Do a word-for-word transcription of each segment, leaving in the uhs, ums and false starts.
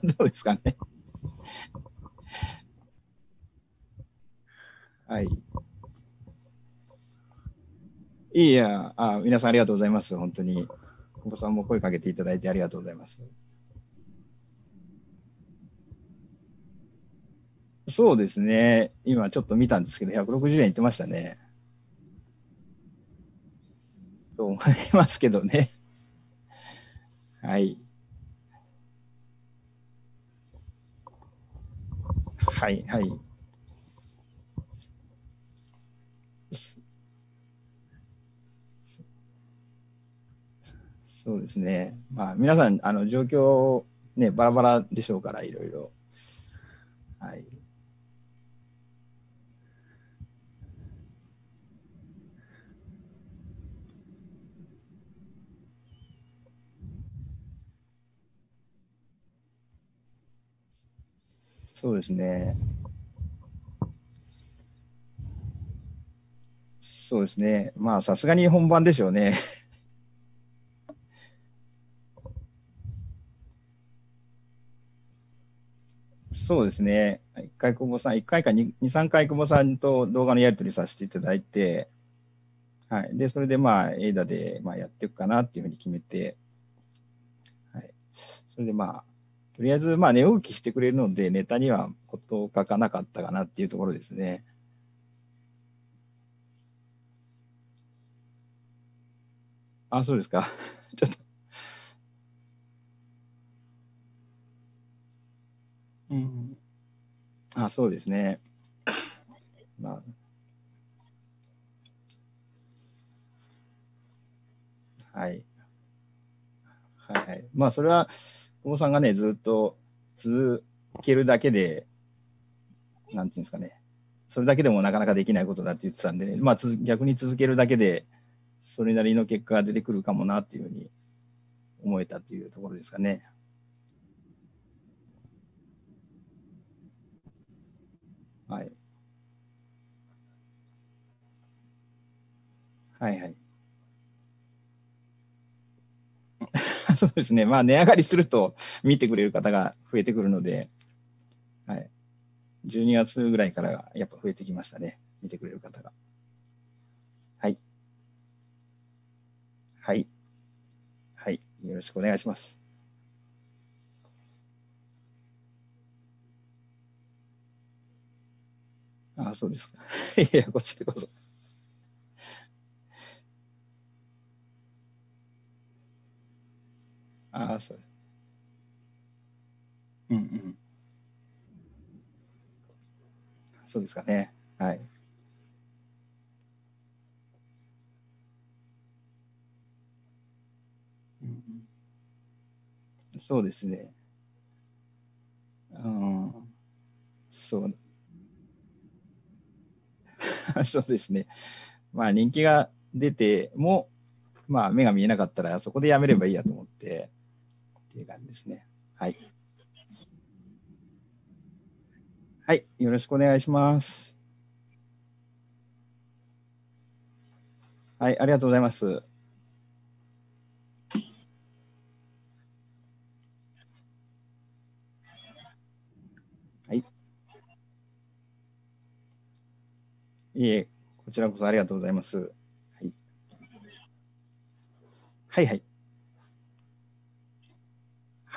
どうですかね。はい。いや、あ、皆さんありがとうございます。本当に。久保さんも声かけていただいてありがとうございます。そうですね。今ちょっと見たんですけど、ひゃくろくじゅうえんいってましたね。と思いますけどね。はい。はい、はい。そうですね。まあ、皆さん、あの、状況、ね、バラバラでしょうから、いろいろ。はい。そうですね。そうですね。まあ、さすがに本番でしょうね。そうですね。一回久保さん、一回か二、二三回久保さんと動画のやり取りさせていただいて、はい。で、それでまあ、エイダで、まあ、やっていくかなっていうふうに決めて、はい。それでまあ、とりあえず、まあ、寝起きしてくれるので、ネタにはことを書かなかったかなっていうところですね。あ、そうですか。ちょっと、うん。あ、そうですね。まあ、はい。はいはい。まあ、それは、久保さんがね、ずっと続けるだけで、なんていうんですかね、それだけでもなかなかできないことだって言ってたんで、ね、まあ、逆に続けるだけで、それなりの結果が出てくるかもなっていうふうに思えたっていうところですかね。はい。はいはい。そうですね。まあ、値上がりすると見てくれる方が増えてくるので、はい。じゅうにがつぐらいからやっぱ増えてきましたね。見てくれる方が。はい。はい。はい。よろしくお願いします。あ、そうですか。いや、こちらこそ。あ、そうです。うんうん。そうですかね。はい。うん、そうですね。うん、そう、そうですね。まあ、人気が出ても、まあ、目が見えなかったら、そこでやめればいいやと思って、っていう感じですね。はい。はい。よろしくお願いします。はい。ありがとうございます。はい。いえ、こちらこそありがとうございます。はい。はいはい。はい。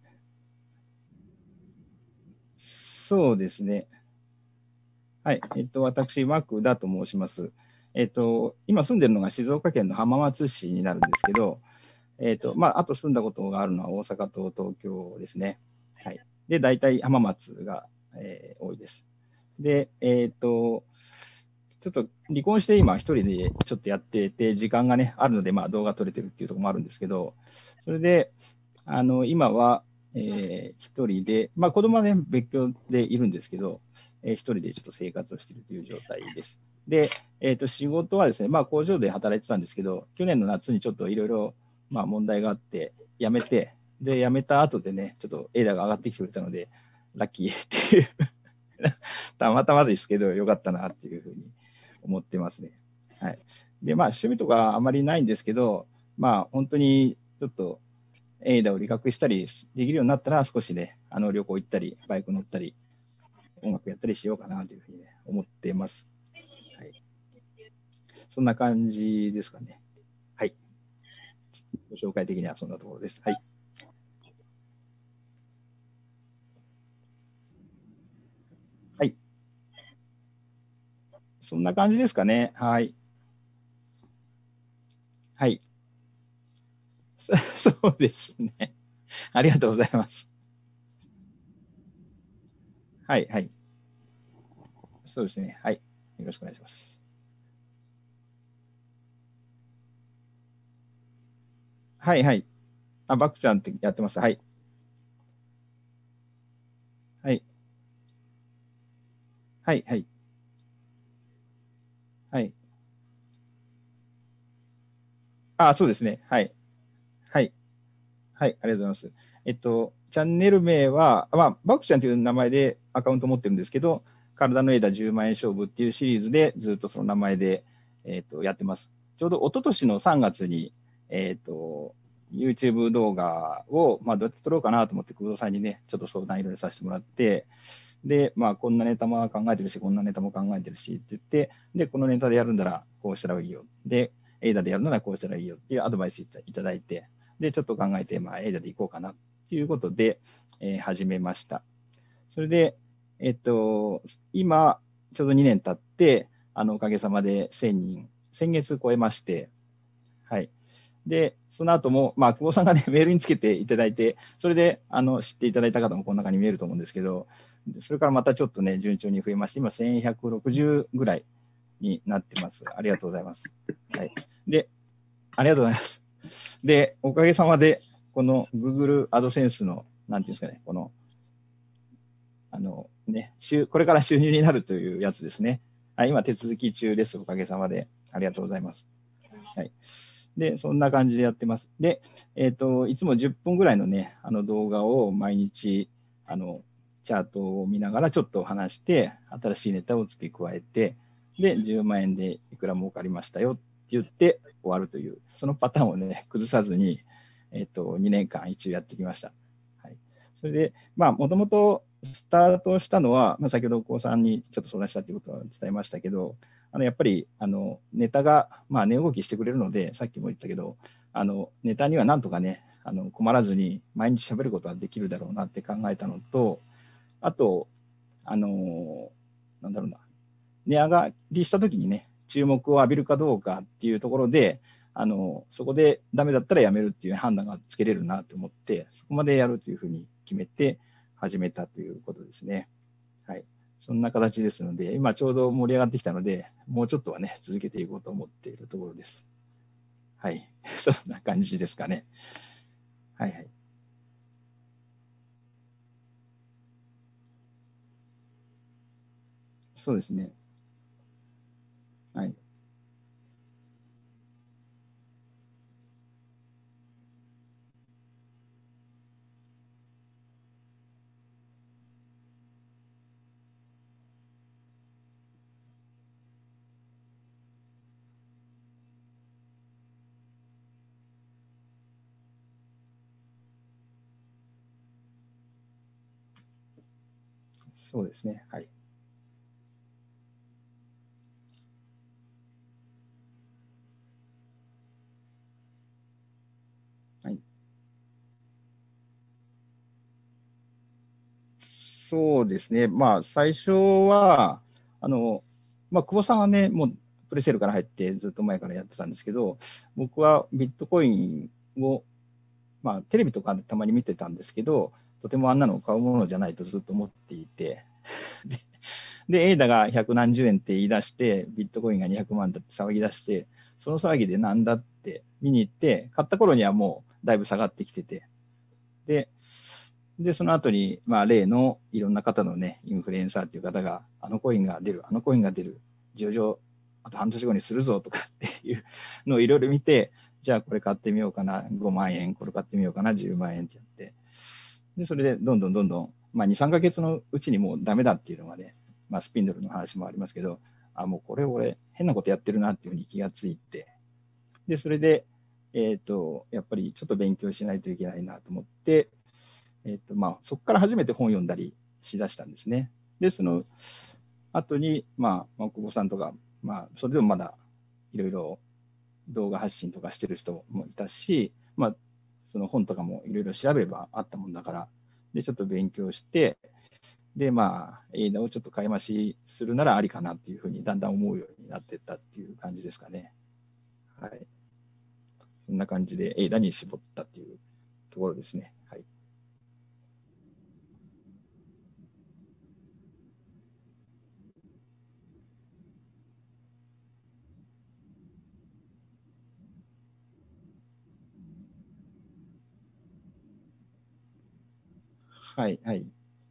そうですね。はい。えっと、私、マークだと申します。えっと、今住んでるのが静岡県の浜松市になるんですけど、えっと、まあ、あと住んだことがあるのは大阪と東京ですね。はい。で、大体浜松が、えー多いです。で、えっと、ちょっと離婚して今一人でちょっとやってて、時間がね、あるので、まあ動画撮れてるっていうところもあるんですけど、それで、あの、今は、えー一人で、まあ子供はね、別居でいるんですけど、えー一人でちょっと生活をしているという状態です。で、えっと、仕事はですね、まあ工場で働いてたんですけど、去年の夏にちょっといろいろ、まあ問題があって、辞めて、で、辞めた後でね、ちょっとエーダが上がってきてくれたので、ラッキーっていうたまたまですけど、よかったなっていうふうに思ってますね。はい。で、まあ、趣味とかあまりないんですけど、まあ、本当にちょっとエイダを理学したりできるようになったら、少しね、あの旅行行ったり、バイク乗ったり、音楽やったりしようかなというふうに、ね、思っています。はい。そんな感じですかね。はい。ご紹介的にはそんなところです。はい。はい。そんな感じですかね。はい。はい。そうですね。ありがとうございます。はい、はい。そうですね。はい。よろしくお願いします。はい、はい。あ、バクちゃんってやってます。はい。はい。はい、はい。はい。あ、そうですね。はい。はい。はい。ありがとうございます。えっと、チャンネル名は、まあ、バクちゃんという名前でアカウント持ってるんですけど、体の枝じゅうまん円勝負っていうシリーズでずっとその名前で、えっと、やってます。ちょうど一昨年のさんがつに、えっと、YouTube 動画を、まあ、どうやって撮ろうかなと思って、久保さんにね、ちょっと相談いろいろさせてもらって、で、まあ、こんなネタも考えてるし、こんなネタも考えてるしって言って、で、このネタでやるんならこうしたらいいよ。で、エイダでやるならこうしたらいいよっていうアドバイスいただいて、で、ちょっと考えて、まあ、エイダでいこうかなっていうことで、えー始めました。それで、えっと、今、ちょうどにねん経って、あの、おかげさまでせんにん、先月超えまして、はい。で、その後も、まあ、久保さんがね、メールにつけていただいて、それで、あの、知っていただいた方もこの中に見えると思うんですけど、それからまたちょっとね、順調に増えまして、今、せんひゃくろくじゅうぐらいになってます。ありがとうございます。はい。で、ありがとうございます。で、おかげさまで、この Google AdSense の、なんていうんですかね、この、あのね、これから収入になるというやつですね。はい、今、手続き中です。おかげさまで。ありがとうございます。はい。で、そんな感じでやってます。で、えっ、と、いつもじゅっぷんぐらいのね、あの動画を毎日、あの、チャートを見ながらちょっと話して、新しいネタを付け加えて、で、じゅうまん円でいくら儲かりましたよって言って終わるという、そのパターンをね、崩さずに、えっ、と、にねんかん一応やってきました。はい。それで、まあ、もともとスタートしたのは、まあ、先ほどお子さんにちょっと相談したということは伝えましたけど、あのやっぱりあのネタが、まあ、値動きしてくれるので、さっきも言ったけど、あのネタにはなんとかね、あの困らずに毎日喋ることはできるだろうなって考えたのと、あと、あのなんだろうな、値上がりしたときにね、注目を浴びるかどうかっていうところで、あのそこでダメだったらやめるっていう判断がつけれるなと思って、そこまでやるというふうに決めて始めたということですね。はい。そんな形ですので、今ちょうど盛り上がってきたので、もうちょっとはね、続けていこうと思っているところです。はい。そんな感じですかね。はいはい。そうですね。はい。そうですね。はい。はい。そうですね。まあ、最初は、あの、まあ、久保さんはね、もうプレセールから入ってずっと前からやってたんですけど、僕はビットコインを、まあ、テレビとかでたまに見てたんですけど、とてもあんなのを買うものじゃないとずっと思っていて、で、エイダが百何十円って言い出して、ビットコインがにひゃくまんだって騒ぎ出して、その騒ぎでなんだって見に行って、買った頃にはもうだいぶ下がってきてて、で、で、その後に、まあ、例のいろんな方のね、インフルエンサーっていう方が、あのコインが出る、あのコインが出る、上場、あと半年後にするぞとかっていうのをいろいろ見て、じゃあこれ買ってみようかな、ごまん円、これ買ってみようかな、じゅうまん円ってやって、で、それでどんどんどんどん、まあ、に、さんかげつのうちにもうダメだっていうのがね、まあ、スピンドルの話もありますけど、あ、もうこれ俺変なことやってるなっていうふうに気がついて、で、それで、 えっと、やっぱりちょっと勉強しないといけないなと思って、えっと、まあ、そこから初めて本を読んだりしだしたんですね。で、その後に、まあ、久保さんとか、まあ、それでもまだいろいろ動画発信とかしてる人もいたし、まあ、その本とかもいろいろ調べればあったもんだから、で、ちょっと勉強して、で、まあ、映画をちょっと買い増しするならありかなっていうふうにだんだん思うようになっていったっていう感じですかね。はい。そんな感じで映画に絞ったっていうところですね。はい。はい、はい。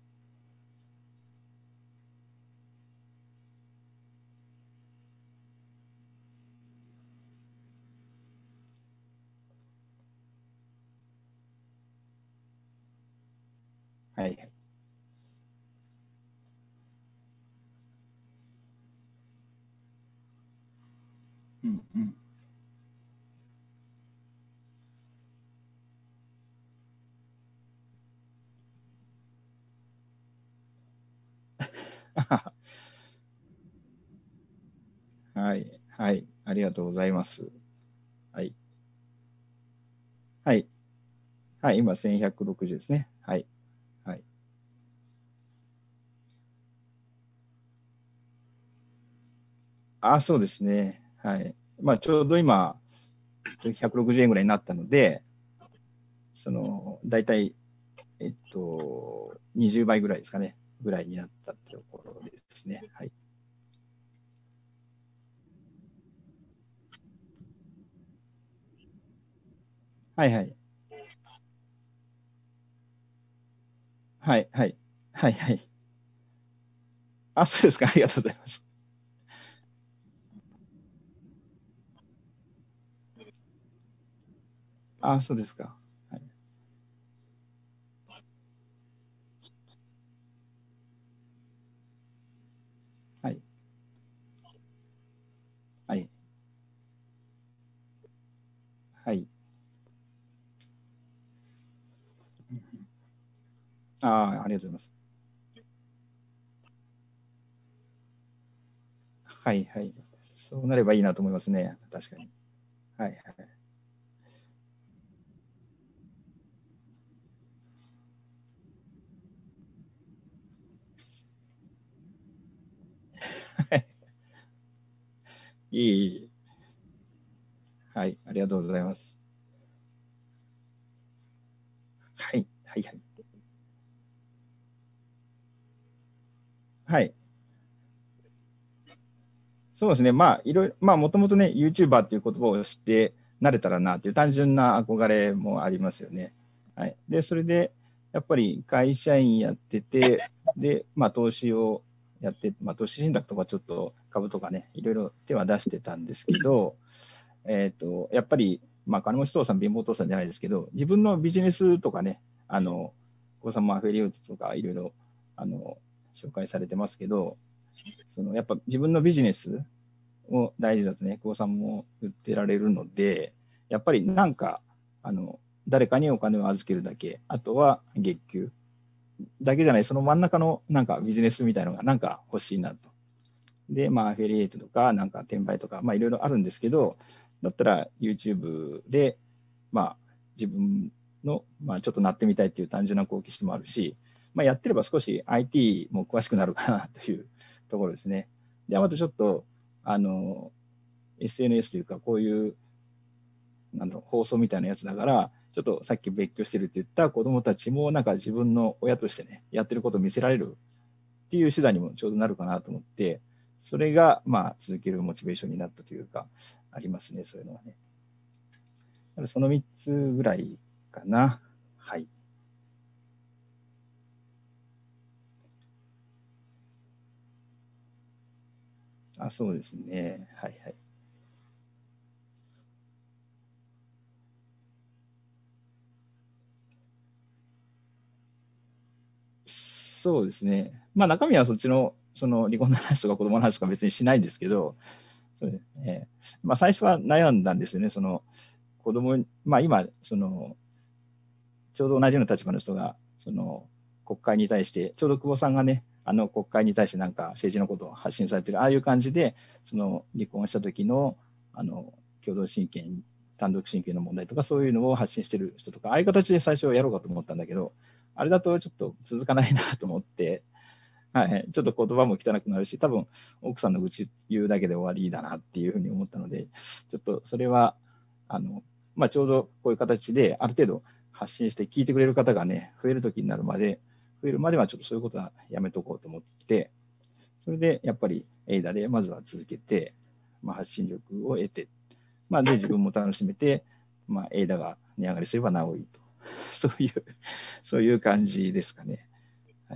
はい。うんうん。はい、はい。ありがとうございます。はい。はい。はい。今、せんひゃくろくじゅうですね。はい。はい。あ、そうですね。はい。まあ、ちょうど今、ひゃくろくじゅうえんぐらいになったので、その、大体、えっと、にじゅうばいぐらいですかね。ぐらいになったってところですね。はい。はいはい。はい、はい。はい、はい。あ、そうですか。ありがとうございます。あ、そうですか。はい。はい。はい。はい。ああ、ありがとうございます。はい、はい。そうなればいいなと思いますね。確かに。はい、はい。いい、いい。はい。ありがとうございます。はい。はい、はい。はい。そうですね。まあ、いろいろ、まあ、もともとね、YouTuber っていう言葉を知って慣れたらなっていう単純な憧れもありますよね。はい。で、それで、やっぱり会社員やってて、で、まあ、投資をやって、まあ、投資信託とかちょっと株とかね、いろいろ手は出してたんですけど、えっと、やっぱり、まあ、金持ち父さん、貧乏父さんじゃないですけど、自分のビジネスとかね、あの、お子さんもアフィリエイトとかいろいろ、あの、紹介されてますけど、そのやっぱ自分のビジネスを大事だとね、久保さんも言ってられるので、やっぱりなんか、あの、誰かにお金を預けるだけ、あとは月給だけじゃない、その真ん中のなんかビジネスみたいなのがなんか欲しいなと。で、まあ、アフィリエイトとか、なんか転売とか、まあ、いろいろあるんですけど、だったら YouTube で、まあ、自分の、まあ、ちょっとなってみたいっていう単純な好奇心もあるし、まあ、やってれば少し アイティー も詳しくなるかなというところですね。で、あとちょっと、あの、エスエヌエス というか、こういうなんだろう放送みたいなやつだから、ちょっとさっき別居してるって言った子供たちも、なんか自分の親としてね、やってることを見せられるっていう手段にもちょうどなるかなと思って、それが、まあ、続けるモチベーションになったというか、ありますね、そういうのはね。そのみっつぐらいかな。はい。あ、そうですね。はいはい。そうですね。まあ、中身はそっちの、その離婚の話とか子供の話とか別にしないですけど、そうですね。まあ、最初は悩んだんですよね。その子供、まあ今、その、ちょうど同じような立場の人が、その、国会に対して、ちょうど久保さんがね、あの国会に対してなんか政治のことを発信されてる、ああいう感じで、その離婚した時の、あの、共同親権、単独親権の問題とか、そういうのを発信してる人とか、ああいう形で最初やろうかと思ったんだけど、あれだとちょっと続かないなと思って、はい、ちょっと言葉も汚くなるし、多分奥さんの愚痴言うだけで終わりだなっていうふうに思ったので、ちょっとそれは、あの、まあ、ちょうどこういう形で、ある程度発信して聞いてくれる方がね、増える時になるまで、増えるまではちょっとそういうことはやめとこうと思って、それでやっぱりエイダでまずは続けて、まあ、発信力を得て、まあ、で自分も楽しめて、まあ、エイダが値上がりすればなおいいと、そういう、そういう感じですかね。はい。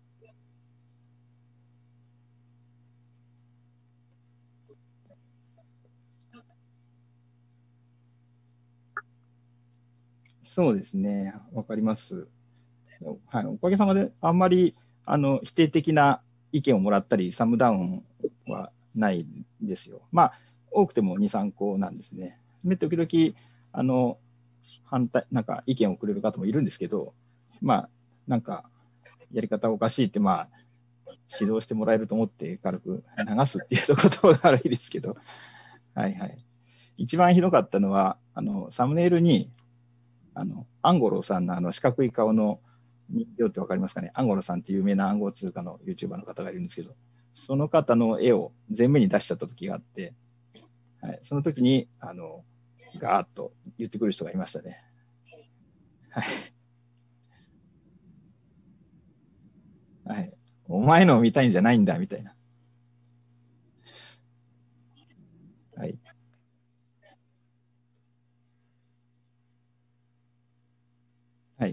そうですね、わかります。はい、おかげさまで、あんまりあの否定的な意見をもらったり、サムダウンはないんですよ。まあ、多くてもに、さんこなんですね。で時々あの反対、なんか意見をくれる方もいるんですけど、まあ、なんかやり方おかしいって、まあ、指導してもらえると思って軽く流すっていう言葉が悪いですけど、はいはい。一番ひどかったのは、あのサムネイルにあのアンゴロさんのあの四角い顔の人形って分かりますかね。アンゴロさんっていう有名な暗号通貨の YouTuber の方がいるんですけど、その方の絵を前面に出しちゃった時があって、はい、その時にあのガーッと言ってくる人がいましたね。はい。はい、お前のを見たいんじゃないんだみたいな。はい。はい。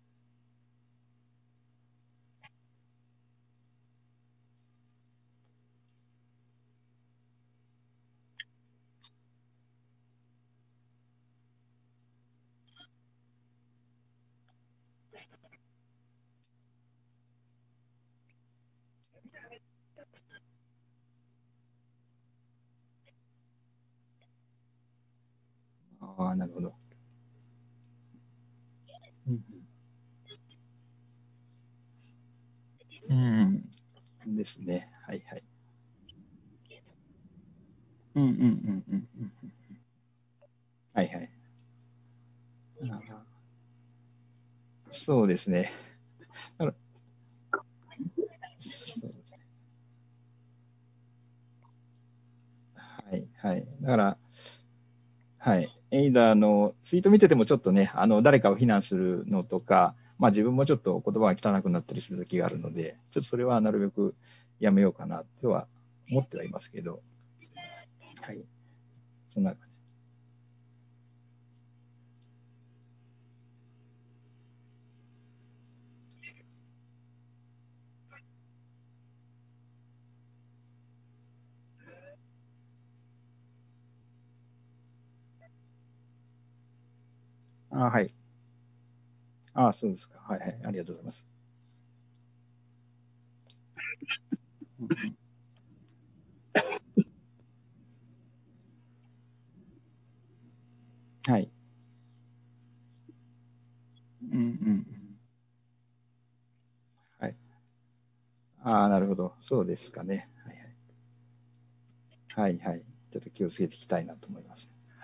ああ、なるほど。うんうん。うんですね。はいはい。うんうんうんうんうん。はいはい。あそうですね。だからはいはい。だから、はい。エイダーのツイート見ててもちょっとね、あの、誰かを非難するのとか、まあ自分もちょっと言葉が汚くなったりする時があるので、ちょっとそれはなるべくやめようかなとは思ってはいますけど、はい。そんな感じ。あ、はい。あ、そうですか。はいはい。ありがとうございます。うんうんはい。うんうんうん。はい。ああ、なるほど。そうですかね。はいはい。はいはい。ちょっと気をつけていきたいなと思います。はい。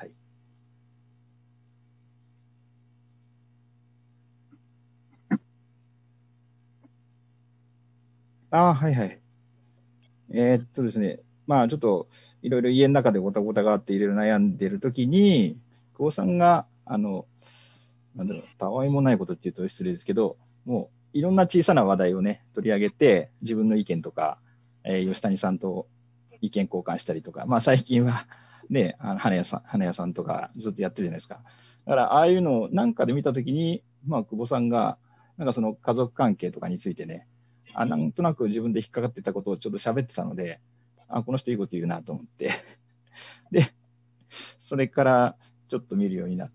ああ、はいはい。えーっとですね、まあちょっといろいろ家の中でごたごたがあっていろいろ悩んでるときに、久保さんが、あの、なんだろう、たわいもないことって言うと失礼ですけど、もういろんな小さな話題をね、取り上げて、自分の意見とか、えー吉谷さんと意見交換したりとか、まあ最近はね、あの花屋さん、花屋さんとかずっとやってるじゃないですか。だからああいうのをなんかで見たときに、まあ久保さんが、なんかその家族関係とかについてね、あなんとなく自分で引っかかってたことをちょっと喋ってたので、あ、この人いいこと言うなと思って、で、それからちょっと見るようになって、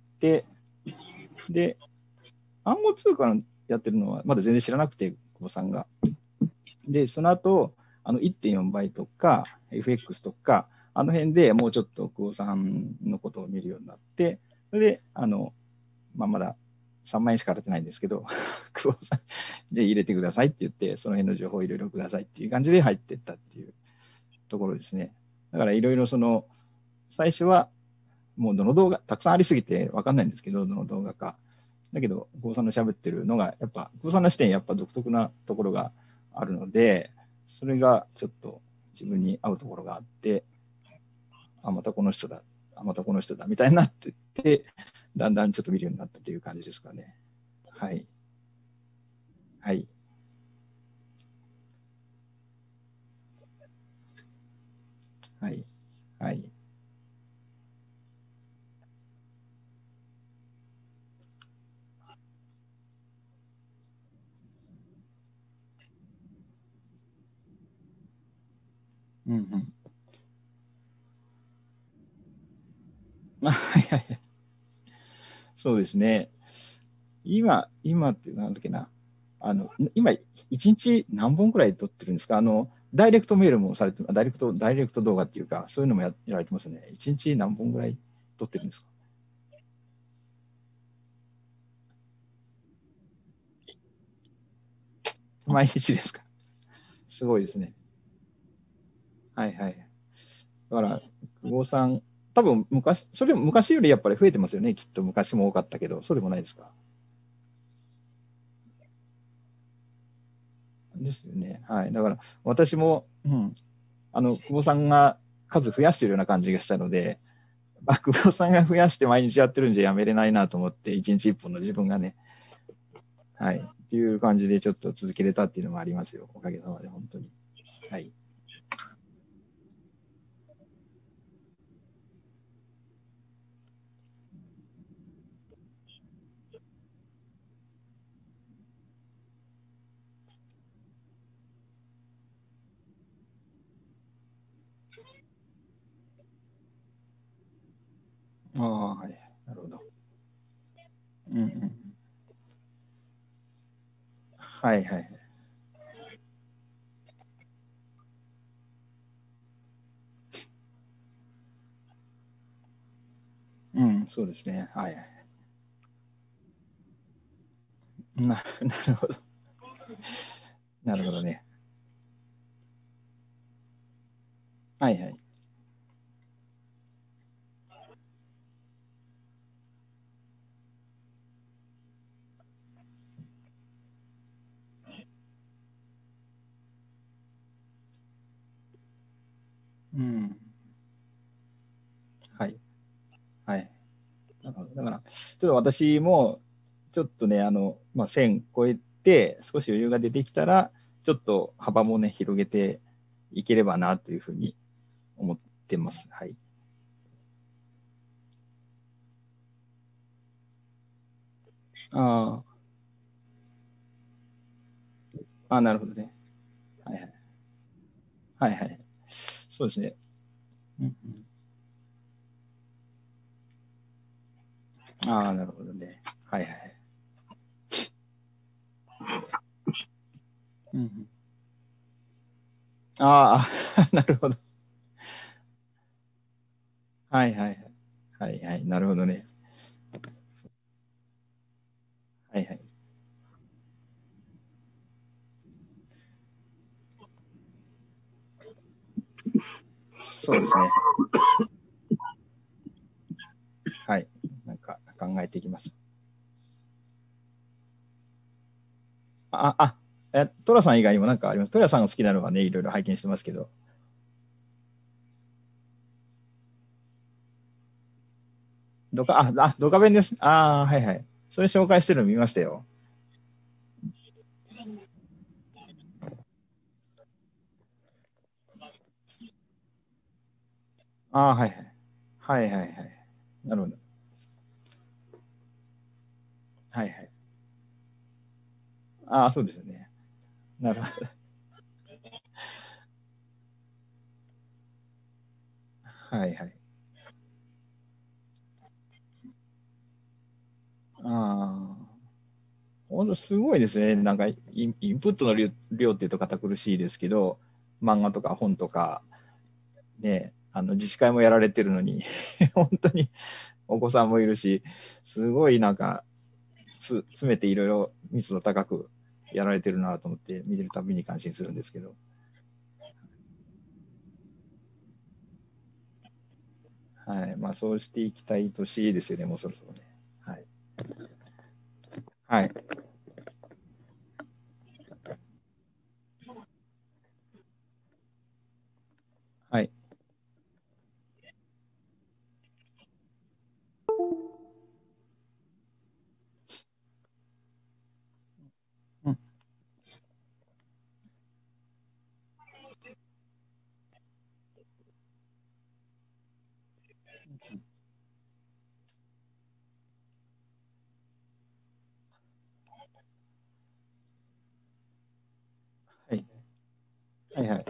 で、暗号通貨やってるのはまだ全然知らなくて、久保さんが。で、その後、あのいってんよんばいとか、エフエックス とか、 あの辺でもうちょっと久保さんのことを見るようになって、それで、あの、まあ、まださんまん円しか払ってないんですけど、久保さんで入れてくださいって言って、その辺の情報をいろいろくださいっていう感じで入っていったっていうところですね。だからいろいろその、最初はもうどの動画、たくさんありすぎて分かんないんですけど、どの動画か。だけど、久保さんの喋ってるのが、やっぱ、久保さんの視点、やっぱ独特なところがあるので、それがちょっと自分に合うところがあって、あ、またこの人だ、あ、またこの人だ、みたいになってって、だんだんちょっと見るようになったという感じですかね。はい。はい。はい。はい。うんうん。あ、はいはいはい。そうですね。今、今ってなんだっけな。あの、今、一日何本くらい撮ってるんですか？あの、ダイレクトメールもされて、ダイレクト、ダイレクト動画っていうか、そういうのもややられてますね。一日何本くらい撮ってるんですか？毎日ですか？すごいですね。はいはい。だから、久保さん、多分昔、それも昔よりやっぱり増えてますよね。きっと昔も多かったけど、そうでもないですか？ですよね。はい。だから、私も、うん、あの、久保さんが数増やしてるような感じがしたので、あ、久保さんが増やして毎日やってるんじゃやめれないなと思って、一日一本の自分がね、はい。っていう感じでちょっと続けれたっていうのもありますよ。おかげさまで、本当に。はい。ああ、はい。なるほど。うんうん。はいはい。うん、そうですね。はいはい。な、なるほど。なるほどね。はいはい。うん。はい。はい。なるほど。だから、ちょっと私も、ちょっとね、あの、まあ、せん超えて、少し余裕が出てきたら、ちょっと幅もね、広げていければなというふうに思ってます。はい。ああ、あ、なるほどね。はいはい。はいはい。そうですね。うんうん、ああ、なるほどね。はいはい。うんうん、ああ、なるほど。はいはいはい。はいはい。なるほどね。はいはい。そうですね。はい。なんか考えていきます。あ、あ、え、トラさん以外にも何かあります？トラさんが好きなのはね、いろいろ拝見してますけど。ドカ、あ、あ、ドカベンです。ああ、はいはい。それ紹介してるの見ましたよ。ああ、はいはい。はいはいはい。なるほど。はいはい。ああ、そうですよね。なるほど。はいはい。ああ、本当すごいですね。なんかイン、インプットの量、量っていうと堅苦しいですけど、漫画とか本とか、ね。 あの自治会もやられてるのに、本当にお子さんもいるし、すごいなんかつ詰めていろいろ密度高くやられてるなと思って見てるたびに感心するんですけど。はい。まあ、そうしていきたい年ですよね、もうそろそろね。はい。はい。はい。うん。はい。はいはい。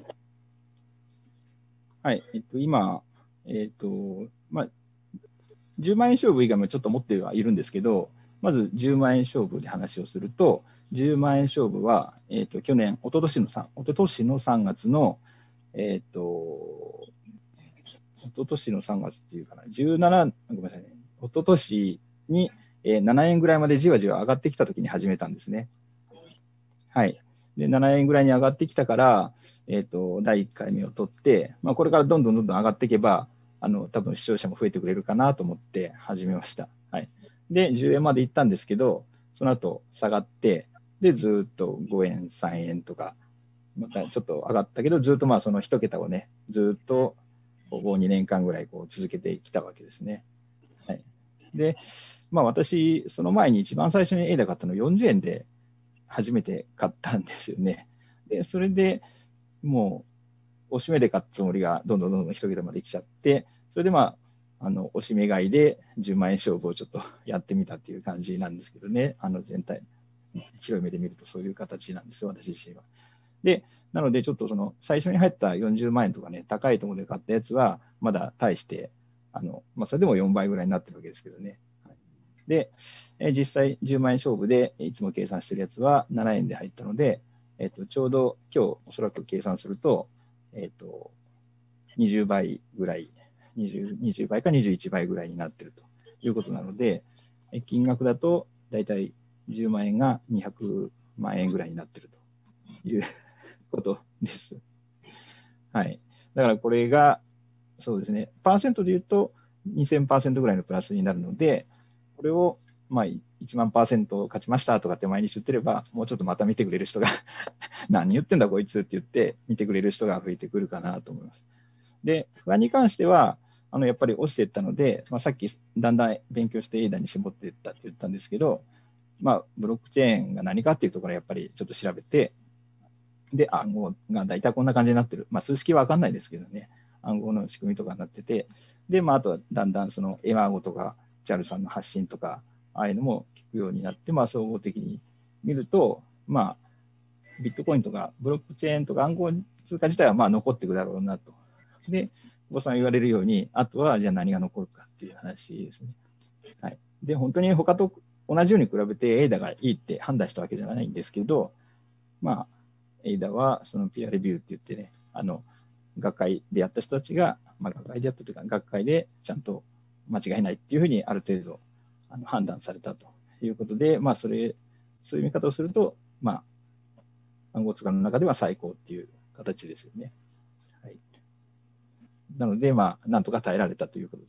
はい。えっと、今、えっと、まあ、じゅうまん円勝負以外もちょっと持ってはいるんですけど、まずじゅうまん円勝負で話をすると、じゅうまん円勝負は、えっと、去年、一昨年の3、一昨年のさんがつの、えっと、一昨年のさんがつっていうかな、じゅうなな、ごめんなさいね、一昨年に、えーななえんぐらいまでじわじわ上がってきたときに始めたんですね。はい。で、ななえんぐらいに上がってきたから、えっと、だいいっかいめを取って、まあ、これからどんどんどんどん上がっていけば、あの、多分視聴者も増えてくれるかなと思って始めました。はい。で、じゅうえんまで行ったんですけど、その後下がって、で、ずっとごえん、さんえんとか、またちょっと上がったけど、ずっとまあその一桁をね、ずっとこうにねんかんぐらいこう続けてきたわけですね。はい。で、まあ私、その前に一番最初に エーダ 買ったのよんじゅうえんで初めて買ったんですよね。で、それでもう、おしめで買ったつもりが、どんどんどんどん一桁まで来ちゃって、それでまあ、あの、おしめ買いでじゅうまん円勝負をちょっとやってみたっていう感じなんですけどね。あの、全体、広い目で見るとそういう形なんですよ、私自身は。で、なので、ちょっとその、最初に入ったよんじゅうまん円とかね、高いところで買ったやつは、まだ大して、あの、まあ、それでもよんばいぐらいになってるわけですけどね。で、え実際じゅうまん円勝負でいつも計算してるやつはななえんで入ったので、えっと、ちょうど今日おそらく計算すると、えっと、にじゅうばいぐらい、にじゅう、にじゅうばいかにじゅういちばいぐらいになってるということなので、金額だと大体じゅうまん円がにひゃくまん円ぐらいになってるということです。はい。だからこれが、そうですね、パーセントで言うとにせんパーセントぐらいのプラスになるので、これを、まあ、いちまんパーセント勝ちましたとかって毎日言ってれば、もうちょっとまた見てくれる人が何言ってんだこいつって言って見てくれる人が増えてくるかなと思います。で、不安に関しては、あのやっぱり落ちていったので、まあ、さっきだんだん勉強してエーダに絞っていったって言ったんですけど、まあ、ブロックチェーンが何かっていうところをやっぱりちょっと調べて、で、暗号が大体こんな感じになってる。まあ、数式は分かんないですけどね、暗号の仕組みとかになってて、で、まあ、あとはだんだんそのエマーゴとか、ジャルさんの発信とか、ああいうのも聞くようになって、まあ、総合的に見ると、まあ、ビットコインとかブロックチェーンとか暗号通貨自体はまあ残っていくだろうなと。で、お子さん言われるように、あとはじゃあ何が残るかっていう話ですね。はい。で、本当に他と同じように比べてエイダがいいって判断したわけじゃないんですけど、まあ、エイダはそのピアレビューって言ってね、あの、学会でやった人たちが、まあ、学会でやったというか、学会でちゃんと間違いないっていうふうにある程度あの判断されたということで、まあ、それ、そういう見方をすると、まあ、暗号通貨の中では最高っていう形ですよね。はい、なので、まあ、なんとか耐えられたということです。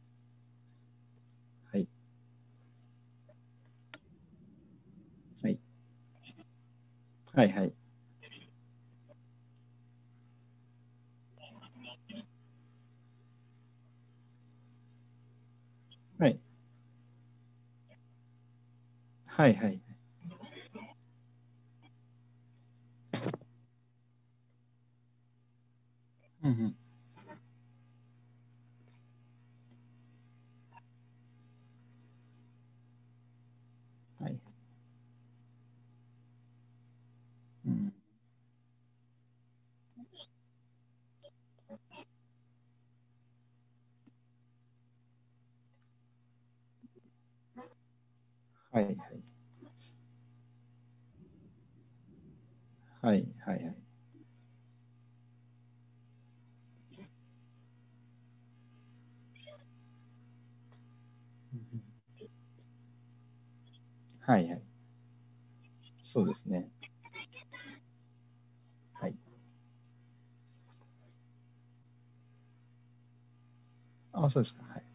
はい。はい。はい、はい。はい。はい、はい。うん、うん。はい。うん。はい、はい。はい、はい、はい。 はいはい。そうですね。はい。あ、そうですか。はい。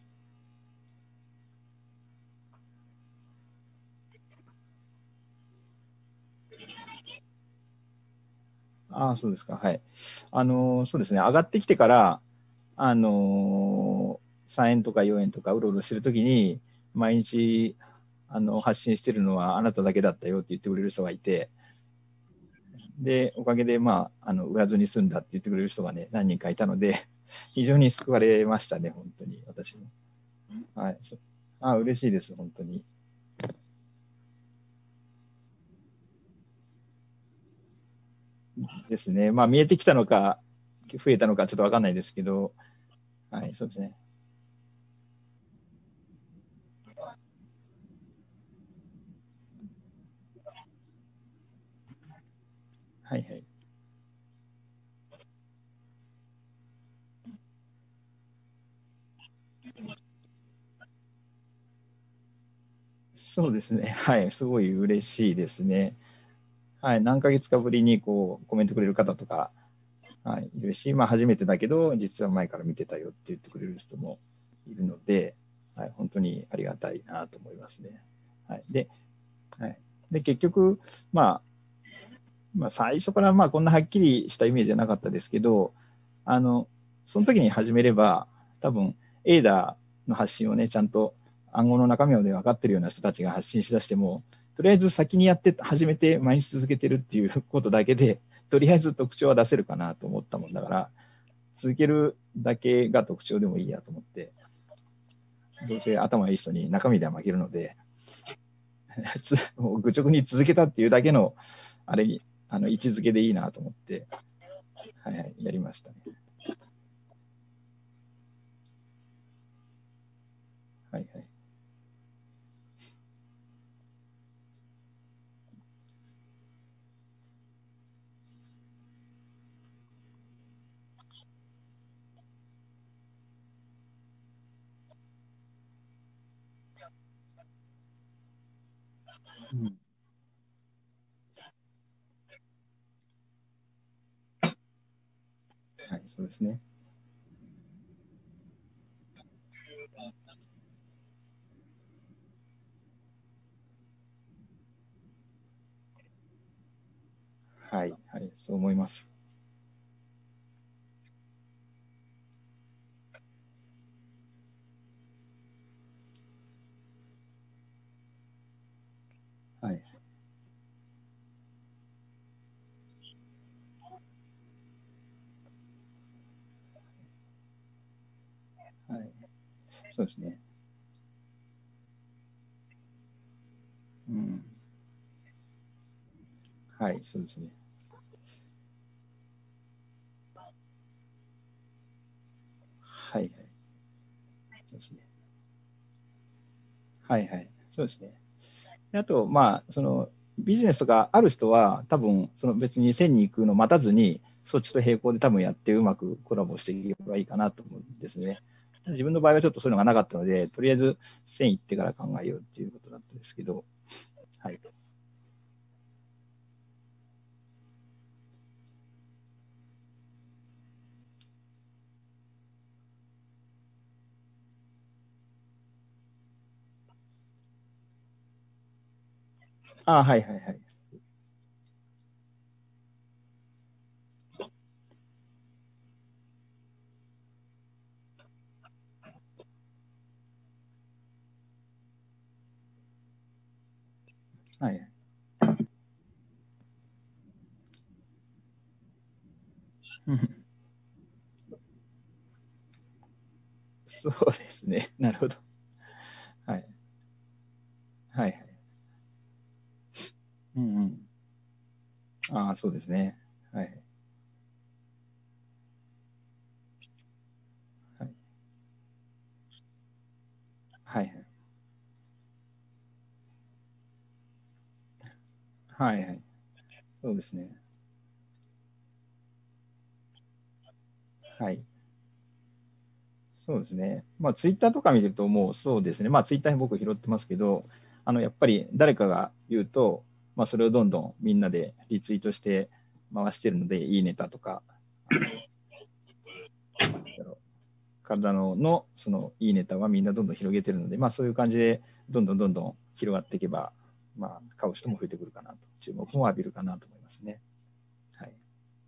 あ、そうですか。はい。あの、そうですね。上がってきてから、あの、さんえんとかよえんとかうろうろしてるときに、毎日、あの、発信してるのはあなただけだったよって言ってくれる人がいて、で、おかげで、まあ、あの売らずに済んだって言ってくれる人がね、何人かいたので、非常に救われましたね、本当に、私も。はい。あ、嬉しいです、本当に。ですね。まあ、見えてきたのか、増えたのか、ちょっとわかんないですけど、はい、そうですね。はいはい。そうですね。はい、すごい嬉しいですね。はい、何ヶ月かぶりにこうコメントくれる方とか、はい、いるし、まあ、初めてだけど、実は前から見てたよって言ってくれる人もいるので、はい、本当にありがたいなと思いますね。はい、で、はい、で結局、まあ、まあ、最初からまあこんなはっきりしたイメージじゃなかったですけど、あのその時に始めれば、多分エーダーの発信をね、ちゃんと暗号の中身まで分かってるような人たちが発信しだしても、とりあえず先にやって始めて毎日続けてるっていうことだけで、とりあえず特徴は出せるかなと思ったもんだから、続けるだけが特徴でもいいやと思って、どうせ頭いい人に中身では負けるので、もう愚直に続けたっていうだけの、あれに、あの位置づけでいいなと思って、はいはい、やりましたね。はいはい。うん、はい、そうですね。はい、はい、そう思います。はい、はい、そうですね。うん、はい、そうですね。はい、はい、そうですね。はい、はい、そうですね。であと、まあ、そのビジネスとかある人は、多分その別に線に行くのを待たずに、そっちと並行で多分やってうまくコラボしていけばいいかなと思うんですね。自分の場合はちょっとそういうのがなかったので、とりあえず線行ってから考えようっていうことだったんですけど、はい。あ、はいはいはい。はい。そうですね。なるほど。はい。はい。うんうん。ああ、そうですね。はい。はい。はい。はい。はい。そうですね。はい。そうですね。まあ、ツイッターとか見ると、もうそうですね。まあ、ツイッターに僕拾ってますけど、 あのやっぱり誰かが言うと、まあ、それをどんどんみんなでリツイートして回してるので、いいネタとか、あのなんだろう体ののそのいいネタはみんなどんどん広げてるので、まあ、そういう感じでどんどんどんどん広がっていけば、まあ、買う人も増えてくるかなと、注目も浴びるかなと思いますね。はい。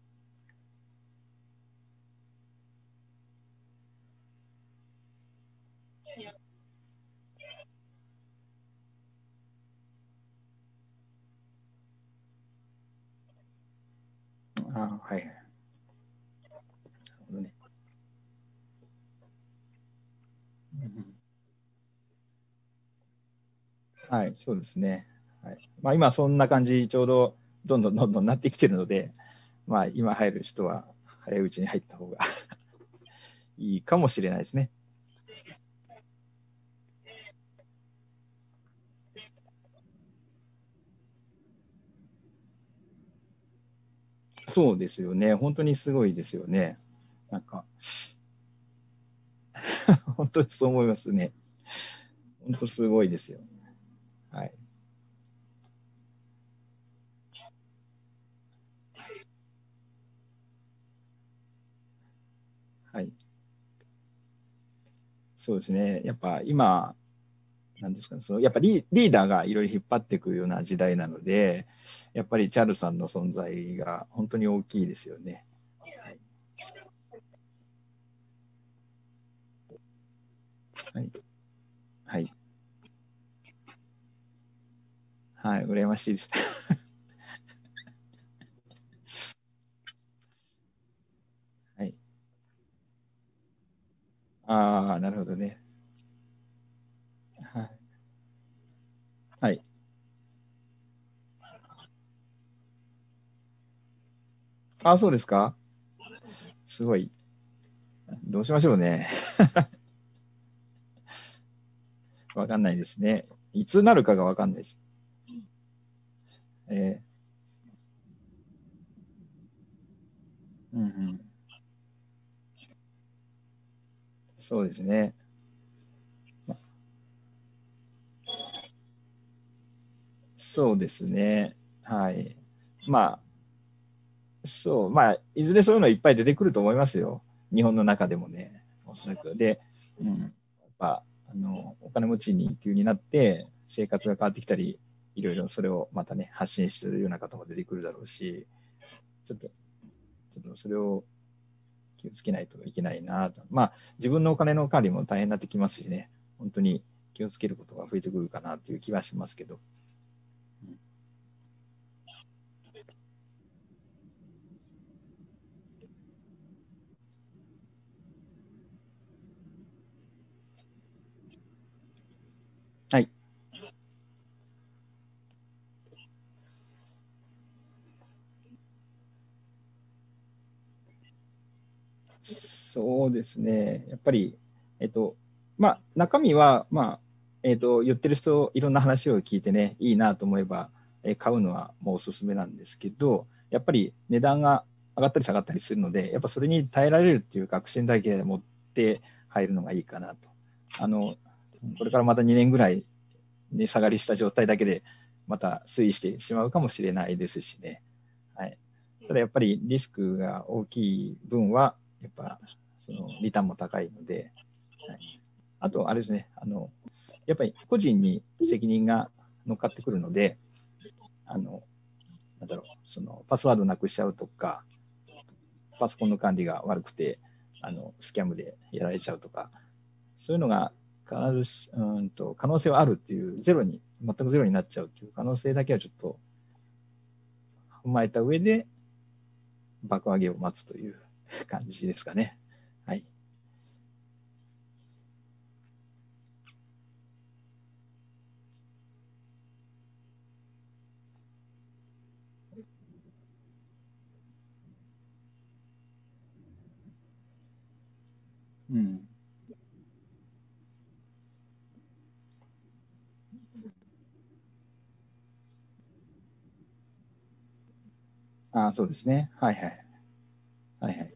あはいはい。なるほどね。うんはい、そうですね。はい。まあ、今そんな感じ、ちょうどどんどんどんどんなってきてるので、まあ、今入る人は早いうちに入った方がいいかもしれないですね。そうですよね。本当にすごいですよね。なんか、本当にそう思いますね。本当すごいですよ。はい。はい。そうですね。やっぱ今、なんですかね、そのやっぱりリーダーがいろいろ引っ張っていくような時代なので、やっぱりチャールさんの存在が本当に大きいですよね。はい。はい。はい。はい。羨ましいです。はい。ああ、なるほどね。はい。はい。ああ、そうですか。すごい。どうしましょうね。わかんないですね。いつなるかがわかんないです。えー、うんうん。そうですね。まそうですね。はい。まあ、そう、まあ、いずれそういうのいっぱい出てくると思いますよ。日本の中でもね、おそらく。で、うん、やっぱ、あの、お金持ちに急になって、生活が変わってきたり、いろいろそれをまたね、発信するような方も出てくるだろうし、ちょっと、ちょっとそれを気をつけないといけないなと。まあ、自分のお金の管理も大変になってきますしね、本当に気をつけることが増えてくるかなという気はしますけど。うん、はい。そうですね。やっぱり、えっと、まあ、中身は、まあ、えっと、言ってる人、いろんな話を聞いてね、いいなと思えば、え買うのはもうおすすめなんですけど、やっぱり値段が上がったり下がったりするので、やっぱそれに耐えられるっていう確信だけで持って入るのがいいかなと。あの、これからまたにねんぐらい値下がりした状態だけで、また推移してしまうかもしれないですしね。はい。ただやっぱりリスクが大きい分は、やっぱそのリターンも高いので、はい、あと、あれですね、あのやっぱり個人に責任が乗っかってくるので、あのなんだろう、そのパスワードなくしちゃうとか、パソコンの管理が悪くて、あのスキャムでやられちゃうとか、そういうのが必ずしうんと可能性はあるっていう、ゼロに、全くゼロになっちゃうっていう可能性だけはちょっと踏まえた上で、爆上げを待つという感じですかね。はい。うん。ああ、そうですね。はいはい。はいはい。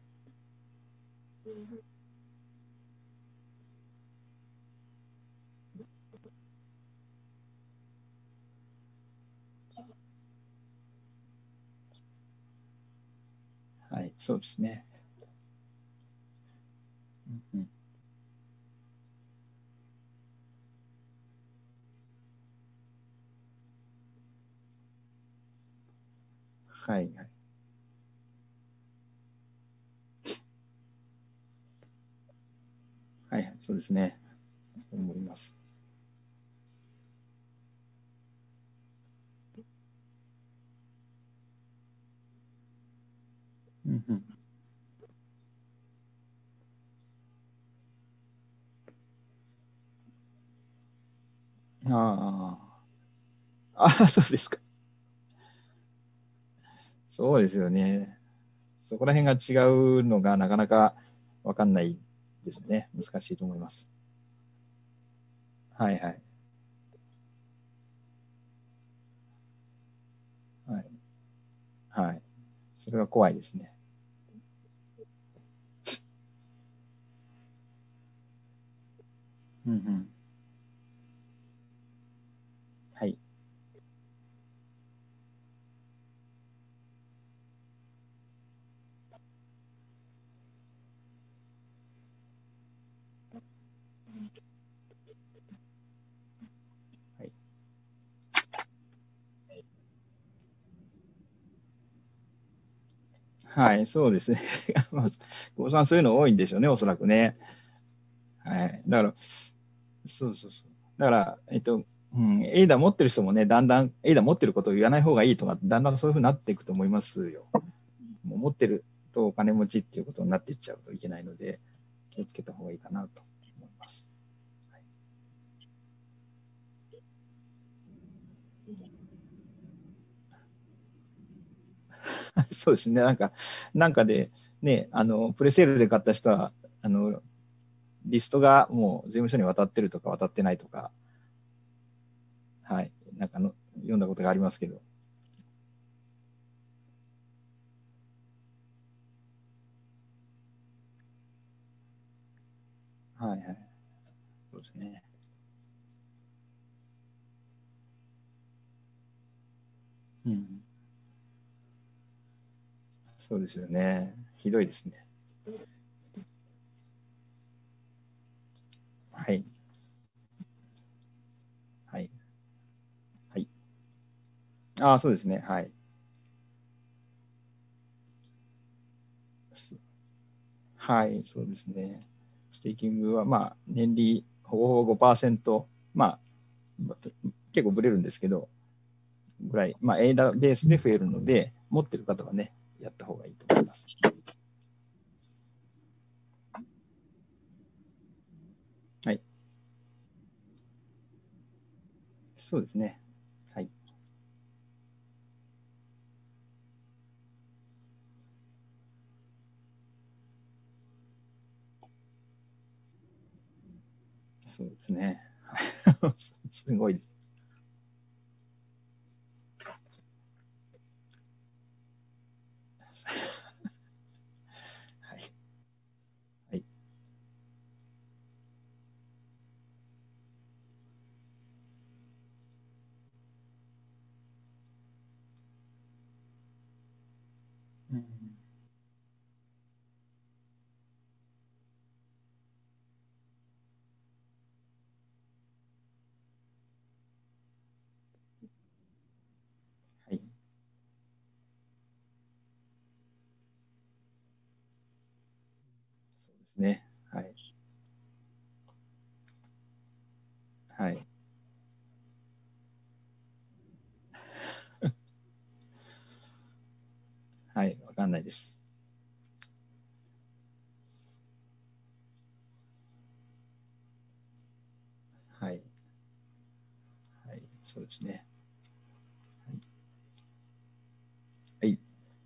はい、そうですね。うんうん、はい、はい。はい、そうですね。思います。うんうん、ああ、ああ、そうですか。そうですよね。そこら辺が違うのがなかなかわかんないですよね。難しいと思います。はいはい。はい。はい。それは怖いですね。うんうん。はい。はい。はい、そうですね。まあ、久保さん、そういうの多いんでしょうね、おそらくね。はい。だから、そうそうそう。だから、えっと、うん、エイダ持ってる人もね、だんだん、エイダ持ってることを言わない方がいいとか、だんだんそういうふうになっていくと思いますよ。もう持ってるとお金持ちっていうことになっていっちゃうといけないので、気をつけた方がいいかなと思います。そうですね。なんか、なんかで、ね、あの、プレセールで買った人は、あの、リストがもう税務署に渡ってるとか渡ってないとか、はい、なんかの読んだことがありますけど、はいはい。そうですね。うん。そうですよね。ひどいですね。はい。はい。はい。ああ、そうですね。はい。はい、そうですね。ステーキングは、まあ、年利ほぼほぼごパーセント、まあ、結構ぶれるんですけど、ぐらい、まあ、エーダベースで増えるので、持ってる方はね、やった方がいいと思います。はい。そうですね。はい。そうですね。すごいです。はい。はい。うん、はい。そうですね。はい。はい。はい。わかんないです。はい。はい。そうですね。はい。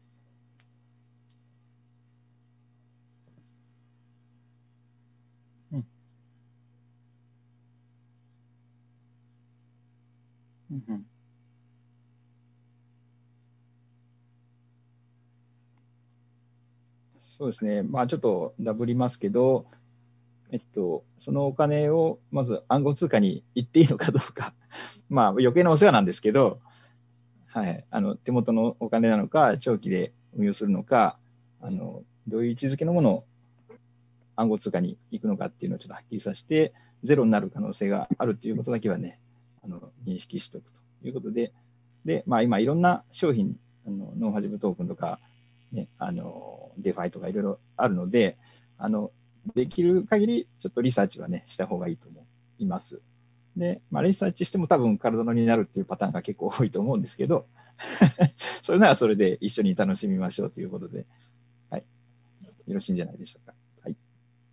うん。うんうん、そうですね。まあ、ちょっとダブりますけど、えっと、そのお金をまず暗号通貨に行っていいのかどうか、まあ余計なお世話なんですけど、はい、あの手元のお金なのか、長期で運用するのか、 あのどういう位置づけのものを暗号通貨に行くのかっていうのをちょっとはっきりさせて、ゼロになる可能性があるということだけはね、あの認識しておくということで、で、まあ、今いろんな商品、あのノンファジブトークンとか、ね、あのデファイとかいろいろあるので、あのできる限りちょっとリサーチはね、した方がいいと思います。で、まあ、リサーチしても多分体のになるっていうパターンが結構多いと思うんですけど、それならそれで一緒に楽しみましょうということで、はい、よろしいんじゃないでしょうか。はい。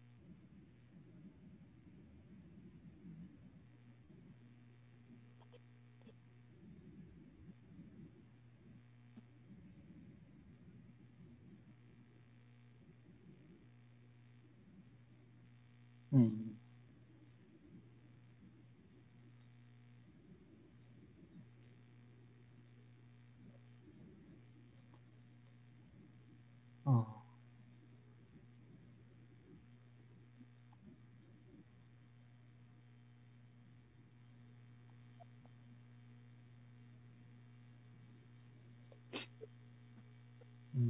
うん。ああ。うん。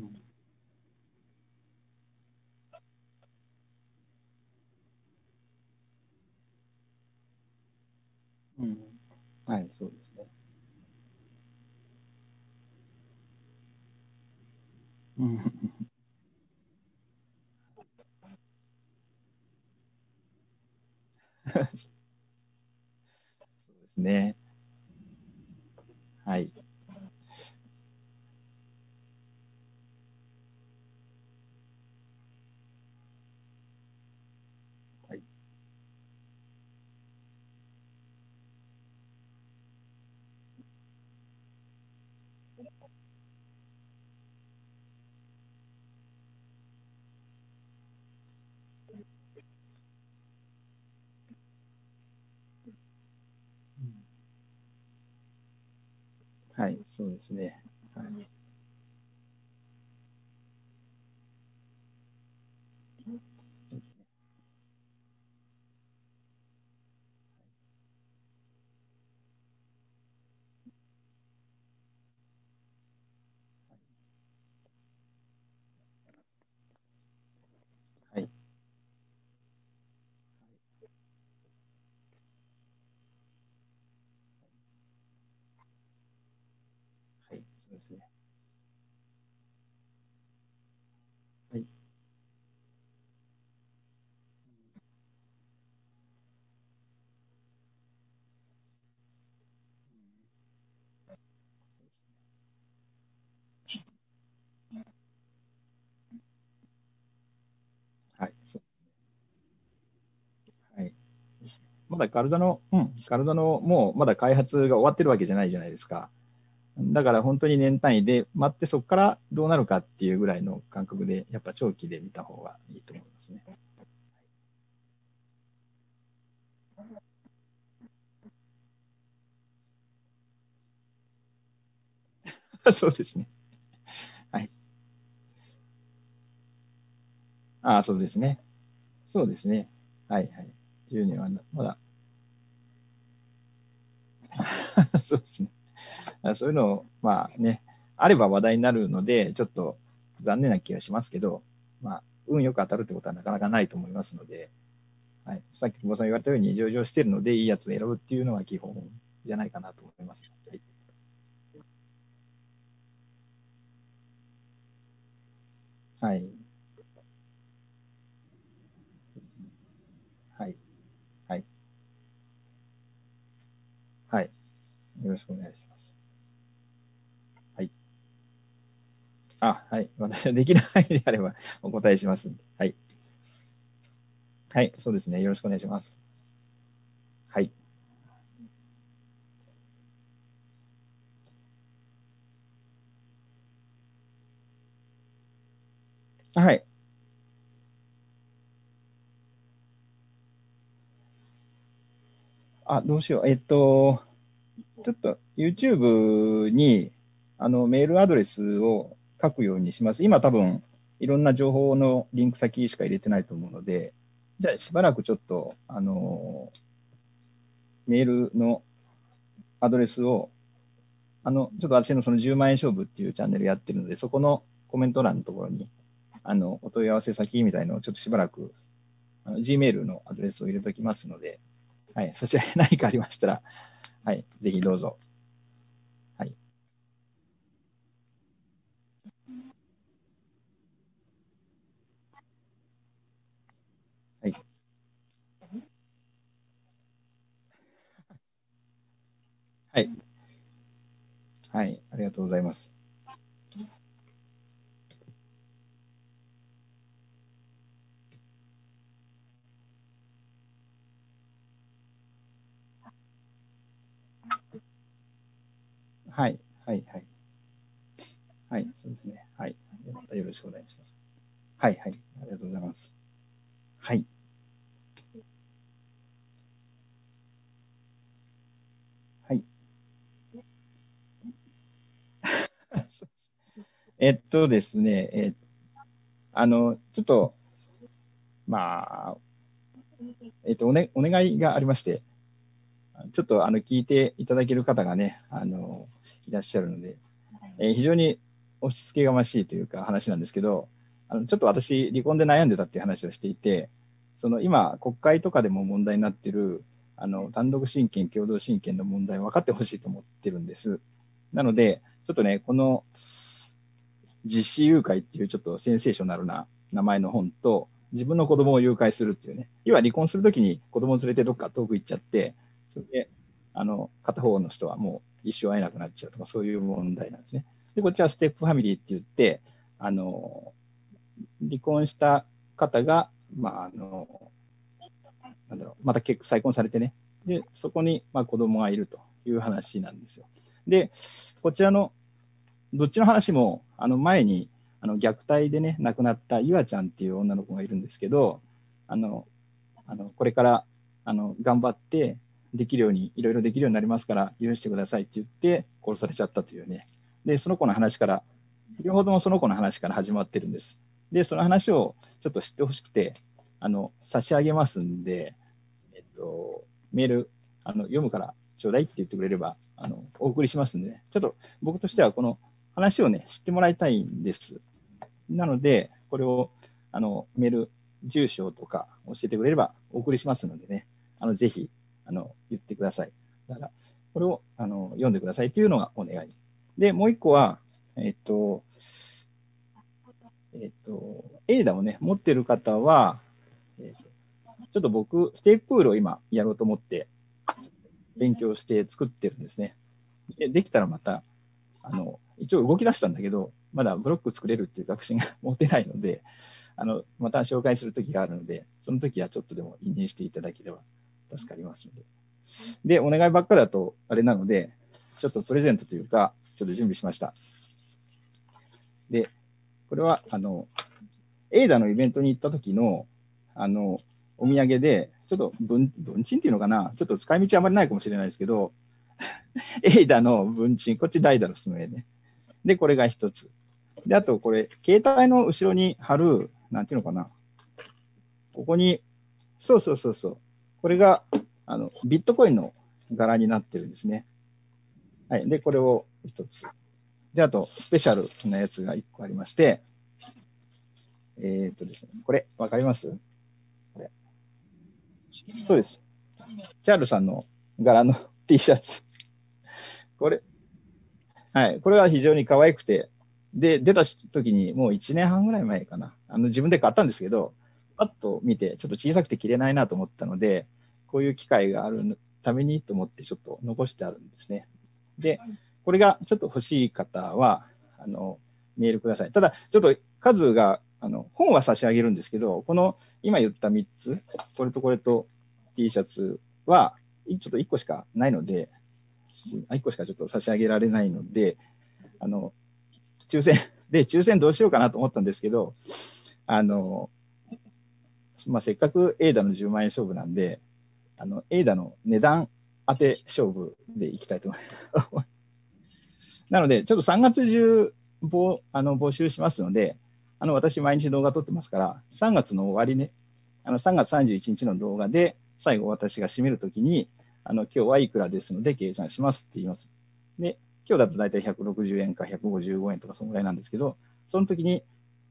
うん。はい、そうですね。うん。そうですね。はい。はい。うん、はい、そうですね。はい。はい。はい。そうですね。はい。はい。そう。はい。まだカルダノ、うん、カルダノもまだ開発が終わってるわけじゃないじゃないですか。だから本当に年単位で待ってそこからどうなるかっていうぐらいの感覚で、やっぱ長期で見た方がいいと思いますね。そうですね。はい。ああ、そうですね。そうですね。はいはい。じゅうねんはまだ。そうですね。そういうのを、まあね、あれば話題になるので、ちょっと残念な気がしますけど、まあ、運よく当たるってことはなかなかないと思いますので、はい、さっき久保さん言われたように上場しているので、いいやつを選ぶっていうのが基本じゃないかなと思います。はい。はい。はい。はい。はい。よろしくお願いします。はい。あ、はい。私はできる範囲であればお答えしますんで。はい。はい。そうですね。よろしくお願いします。はい。はい。あ、どうしよう。えっと、ちょっと YouTube にあのメールアドレスを書くようにします。今多分いろんな情報のリンク先しか入れてないと思うので、じゃあしばらくちょっとあのメールのアドレスを、あのちょっと私のそのじゅうまん円勝負っていうチャンネルやってるので、そこのコメント欄のところにあのお問い合わせ先みたいのをちょっとしばらくあの Gmail のアドレスを入れておきますので、はい、そちらに何かありましたら、はい、ぜひどうぞ。はい。はい。はい。はい。ありがとうございます。はい。はい。はい。はい。そうですね。はい。またよろしくお願いします。はい。はい。ありがとうございます。はい。はい。えっとですね、えあの、ちょっと、まあ、えっと、おね、お願いがありまして、ちょっとあの聞いていただける方がね、あのいらっしゃるので、えー非常に押し付けがましいというか話なんですけど、あのちょっと私、離婚で悩んでたっていう話をしていて、その今、国会とかでも問題になっているあの単独親権、共同親権の問題を分かってほしいと思ってるんです。なので、ちょっとね、この実施誘拐っていうちょっとセンセーショナルな名前の本と、自分の子供を誘拐するっていうね、要は離婚するときに子供を連れてどっか遠く行っちゃって、それであの片方の人はもう一生会えなくなっちゃうとか、そういう問題なんですね。で、こっちはステップファミリーって言って、あの離婚した方が、まあ、あのなんだろう、また結再婚されてね、でそこにまあ子供がいるという話なんですよ。で、こちらのどっちの話も、あの前にあの虐待でね、亡くなったゆあちゃんっていう女の子がいるんですけど、あのあのこれからあの頑張ってできるように、いろいろできるようになりますから許してくださいって言って殺されちゃったというね。で、その子の話から、両方ともその子の話から始まってるんです。で、その話をちょっと知ってほしくて、あの差し上げますんで、えっと、メールあの読むからちょうだいって言ってくれればあのお送りしますんで、ね、ちょっと僕としてはこの話をね、知ってもらいたいんです。なので、これをあのメール、住所とか教えてくれればお送りしますのでね、あのぜひあの言ってください。だから、これをあの読んでくださいというのがお願い。で、もう一個は、えっと、えっと、エーダをね、持ってる方は、えっと、ちょっと僕、ステークプールを今やろうと思って勉強して作ってるんですね。で、できたらまた、あの、一応動き出したんだけど、まだブロック作れるっていう確信が持てないので、あの、また紹介する時があるので、その時はちょっとでも委任していただければ助かりますので。で、お願いばっかだとあれなので、ちょっとプレゼントというか、ちょっと準備しました。で、これは、あの、エイダのイベントに行った時の、あの、お土産で、ちょっと文文鎮っていうのかな、ちょっと使い道あまりないかもしれないですけど、エイダの文鎮、こっちダイダのスの絵ね。で、これが一つ。で、あと、これ、携帯の後ろに貼る、なんていうのかな、ここに、そうそうそうそう、これがあのビットコインの柄になってるんですね。はい、で、これを一つ。で、あと、スペシャルなやつが一個ありまして、えっ、ー、とですね、これ、わかります？これそうです。チャールさんの柄の T シャツ。これ、はい、これは非常に可愛くて、で、出た時にもういちねんはんぐらい前かな。あの自分で買ったんですけど、パッと見て、ちょっと小さくて着れないなと思ったので、こういう機会があるためにと思って、ちょっと残してあるんですね。で、これがちょっと欲しい方は、あのメールください。ただ、ちょっと数が、あの本は差し上げるんですけど、この今言ったみっつ、これとこれと T シャツは、ちょっといっこしかないので、いっこしかちょっと差し上げられないので、あの抽選で、抽選どうしようかなと思ったんですけど、あのまあ、せっかく エーダのじゅうまん円勝負なんで、あの エーダの値段当て勝負でいきたいと思います。なので、ちょっとさんがつ中ぼあの募集しますので、あの私、毎日動画撮ってますから、さんがつの終わりね、あのさんがつさんじゅういちにちの動画で、最後、私が締めるときに、あの今日はいくらですので計算しますって言います。で、今日だと大体ひゃくろくじゅうえんかひゃくごじゅうごえんとかそのぐらいなんですけど、その時に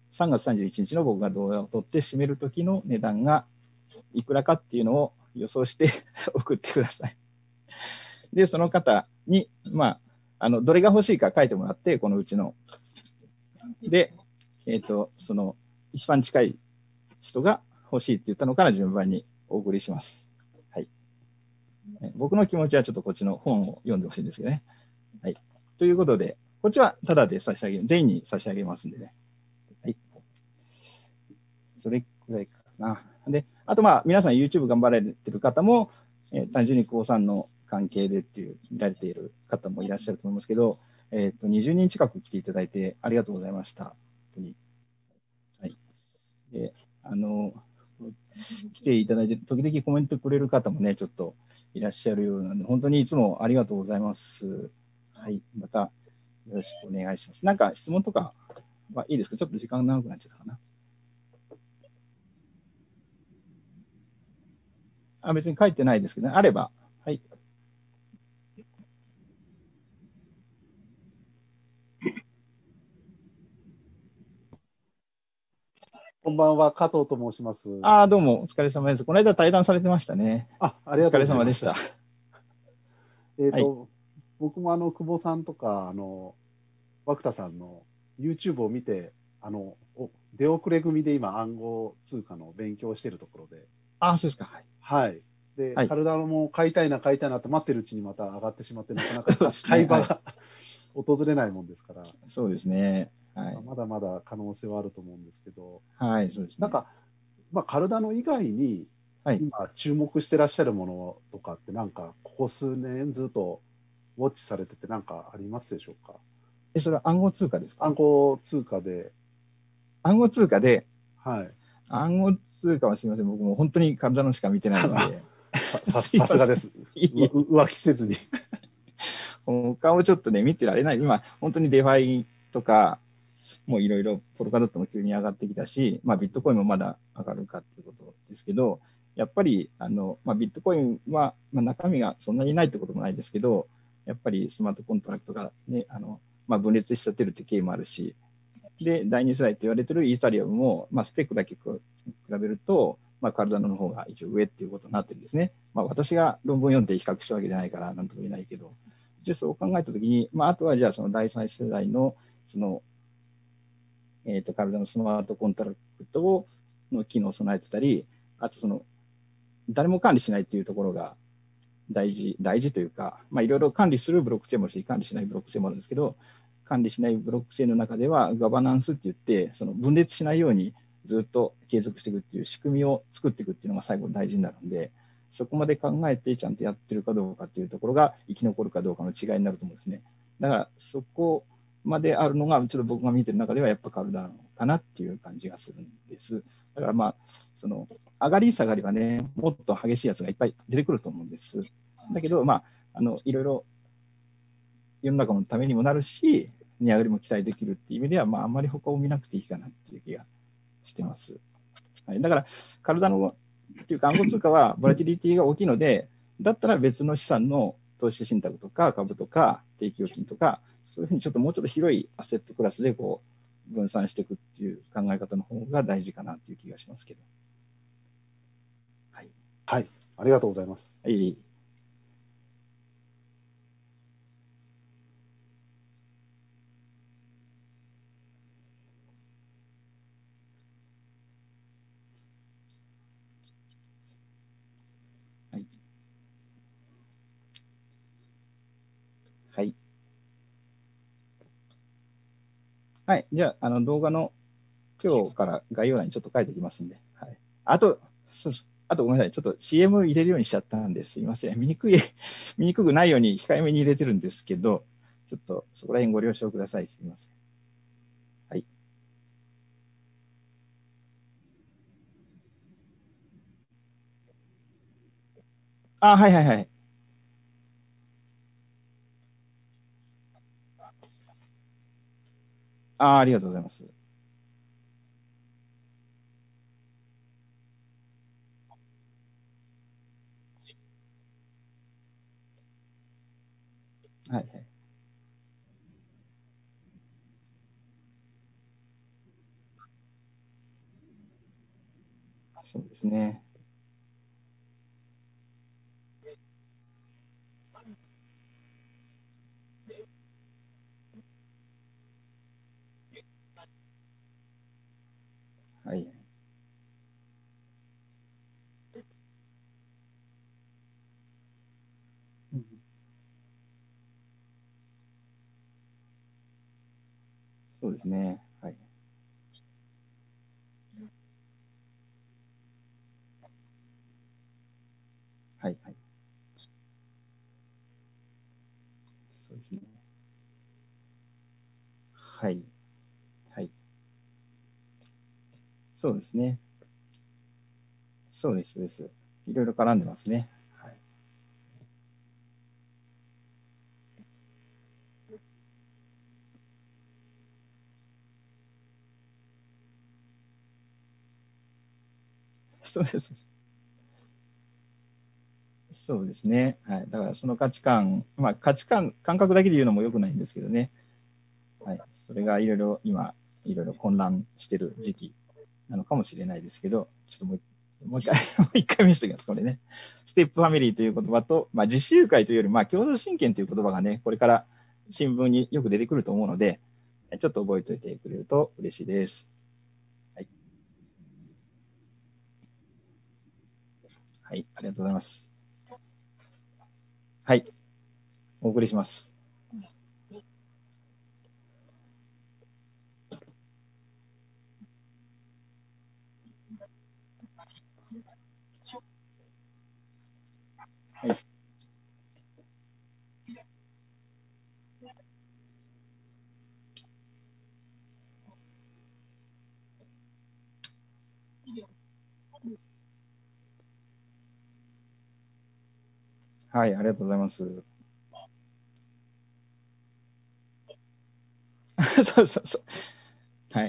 さんがつさんじゅういちにちの僕が動画を撮って締める時の値段がいくらかっていうのを予想して送ってください。で、その方に、まあ、あのどれが欲しいか書いてもらって、このうちの。で、えっ、ー、と、その一番近い人が欲しいって言ったのから順番にお送りします。はい。僕の気持ちはちょっとこっちの本を読んでほしいんですけどね。はい。ということで、こっちはタダで差し上げ、全員に差し上げますんでね。はい。それくらいかな。で、あとまあ、皆さん YouTube 頑張られてる方も、えー、単純に高さんの関係でっていう、見られている方もいらっしゃると思いますけど、えっ、ー、と、にじゅうにん近く来ていただいてありがとうございました。本当に。はい。で、あの、来ていただいて、時々コメントくれる方もね、ちょっといらっしゃるようなので、本当にいつもありがとうございます。はい。また、よろしくお願いします。なんか質問とかはいいですか？ちょっと時間長くなっちゃったかな。あ、別に書いてないですけど、ね、あれば。はい。 こんばんは、加藤と申します。 ああ、どうも、お疲れ様です。この間対談されてましたね。 あ、ありがとうございました。 お疲れ様でした。 えっと、 はい、 僕もあの、久保さんとか、あの、涌田さんの YouTube を見て、あの、出遅れ組で今、暗号通貨の勉強をしているところで。 ああ、そうですか。はい。 はい。で、 はい、 カルダノも買いたいな、買いたいなと待ってるうちにまた上がってしまって、なかなかか、 そうですね。はい、 買い場が訪れないもんですから、 そうですね。はい。 まだまだ可能性はあると思うんですけど、 はい、そうですね。 なんか、まあ、カルダノ以外に、 はい。 今注目してらっしゃるものとかって、なんか、ここ数年ずっとウォッチされてて、なんかありますでしょうか？ え、それは暗号通貨ですか？ 暗号通貨で、 暗号通貨で、 はい。 暗号通貨はすみません。僕も本当に体のしか見てないんで。 さ、さ、 すいません。 さすがです。 いい浮気せずに。 他をちょっとね、見てられない。今、本当にデファイとか、もういろいろ、ポルカドットも急に上がってきたし、まあ、ビットコインもまだ上がるかっていうことですけど、やっぱり、あの、まあ、ビットコインは、まあ、中身がそんなにないってこともないですけど、やっぱりスマートコントラクトがね、あの、まあ、分裂しちゃってるって経緯もあるし、で、だいに世代って言われてるイーサリアムも、まあ、スペックだけ比べると、まあ、カルダノの方が一応上っていうことになってるんですね。まあ、私が論文読んで比較したわけじゃないから、なんとも言えないけど。で、そう考えたときに、まあ、あとはじゃあそのだいさん世代の、その、えっ、ー、と、カルダのスマートコントラクトをの機能を備えてたり、あとその、誰も管理しないっていうところが大事、大事というか、まあ、いろいろ管理するブロックチェーンもあるし、管理しないブロックチェーンもあるんですけど、管理しないブロックチェーンの中では、ガバナンスって言って、その分裂しないようにずっと継続していくっていう仕組みを作っていくっていうのが最後大事になるんで、そこまで考えてちゃんとやってるかどうかっていうところが生き残るかどうかの違いになると思うんですね。だからそこまであるのが、ちょっと僕が見てる中ではやっぱカルダノかなっていう感じがするんです。だからまあ、その上がり下がりはね、もっと激しいやつがいっぱい出てくると思うんです。だけど、まあ、あのいろいろ世の中のためにもなるし、値上がりも期待できるっていう意味では、まあ、あんまり他を見なくていいかなっていう気がしてます。はい、だから、体のっていうか暗号通貨はボラティリティが大きいので、だったら別の資産の投資信託とか株とか定期預金とか、そういうふうにちょっともうちょっと広いアセットクラスでこう分散していくっていう考え方の方が大事かなっていう気がしますけど。はい。 はい。ありがとうございます。 はい。はい。はい。はい。じゃあ、あの動画の今日から概要欄にちょっと書いておきますんで。はい。あと、そうそう、あとごめんなさい。ちょっと シーエム 入れるようにしちゃったんですいません。見にくい、見にくくないように控えめに入れてるんですけど、ちょっとそこら辺ご了承ください。すみません。はい。あ、はいはいはい。あ、ありがとうございます。はいはい。 そうですね。はい。 うんそうですね。はい。はい。はい。そうですね。はい。はい。そうですね。そうです。そうです。いろいろ絡んでますね。はい。そうです。そうですね。はい。だからその価値観、まあ価値観、感覚だけで言うのも良くないんですけどね。はい。それがいろいろ今、いろいろ混乱してる時期なのかもしれないですけど、ちょっともうもう一回、もう一回見せておきます。これね。ステップファミリーという言葉と、まあ、実習会というより、まあ、共同親権という言葉がね、これから新聞によく出てくると思うので、ちょっと覚えておいてくれると嬉しいです。はい。はい、ありがとうございます。はい、お送りします。はい。はい、ありがとうございます。そうそうそう。はい。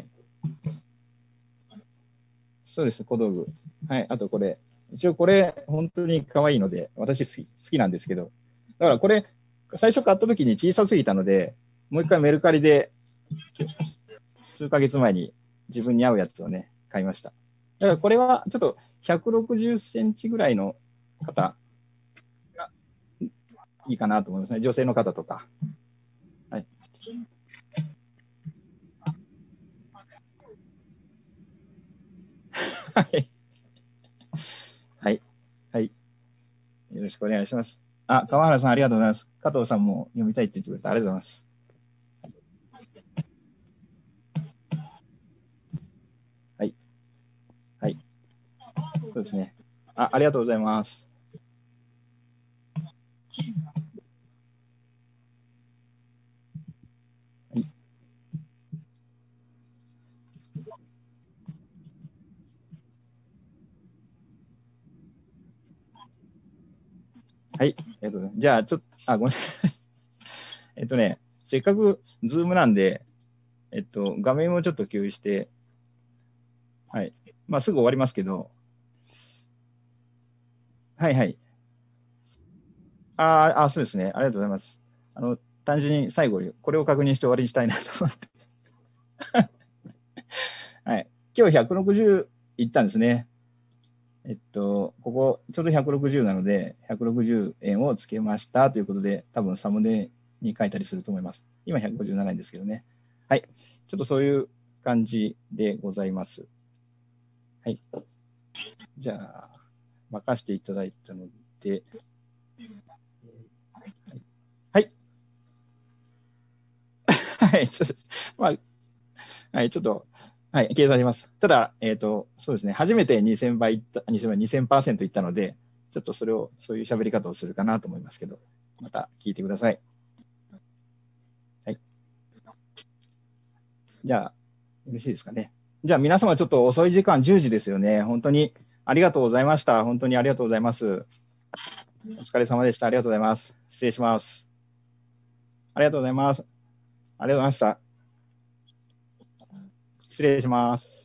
そうです、小道具。はい、あとこれ。一応これ、本当に可愛いので、私好き好きなんですけど、だからこれ、最初買った時に小さすぎたので、もう一回メルカリで数ヶ月前に自分に合うやつをね、買いました。だからこれはちょっとひゃくろくじゅっセンチぐらいの方がいいかなと思いますね。女性の方とか。はい。はい。はい。はい。よろしくお願いします。あ、川原さんありがとうございます。加藤さんも読みたいって言ってくれてありがとうございます。はい。はい。そうですね。あ、ありがとうございます。はい。はい。ありがとうございます。じゃあ、ちょっと、あ、ごめんなさい。えっとね、せっかくズームなんで、えっと、画面をちょっと共有して、はい。まあ、すぐ終わりますけど、はいはい。ああ、そうですね。ありがとうございます。あの、単純に最後にこれを確認して終わりにしたいなと思って。はい。今日ひゃくろくじゅういったんですね。えっと、ここ、ちょうどひゃくろくじゅうなので、ひゃくろくじゅうえんをつけましたということで、多分サムネに書いたりすると思います。今ひゃくごじゅうななえんですけどね。はい。ちょっとそういう感じでございます。はい。じゃあ、任せていただいたので、はい。はい。ちょっと、まあ、はい、ちょっと、はい、計算します。ただ、えっと、そうですね、初めてにせんばいいった、にせんばい、にせんパーセントいったので、ちょっとそれを、そういう喋り方をするかなと思いますけど、また聞いてください。はい。じゃあ、よろしいですかね。じゃあ、皆様ちょっと遅い時間じゅうじですよね。本当にありがとうございました。本当にありがとうございます。お疲れ様でした。ありがとうございます。失礼します。ありがとうございます。ありがとうございました。失礼します。